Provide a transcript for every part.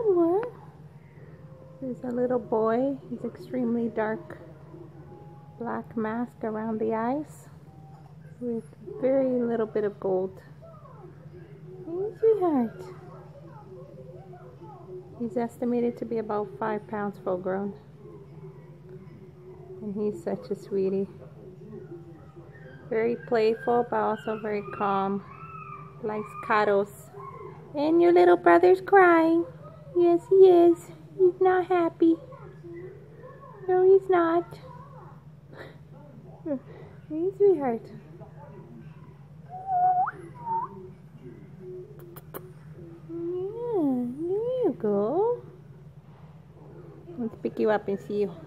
What? There's a little boy. He's extremely dark. Black mask around the eyes with very little bit of gold. Hey, sweetheart. He's estimated to be about 5 pounds full grown. And he's such a sweetie. Very playful, but also very calm. Likes cuddles. And your little brother's crying. Yes, he is. He's not happy. No, he's not. Hey, sweetheart. Yeah, there you go. Let's pick you up and see you.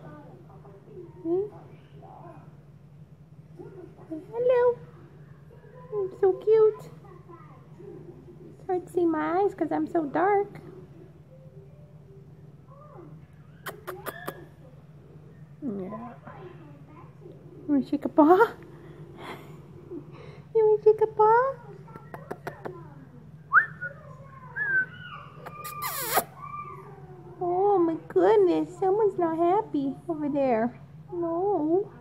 Hello. I'm so cute. It's hard to see my eyes because I'm so dark. Yeah. You want to shake a paw? You want to shake a paw? Oh my goodness, someone's not happy over there. No.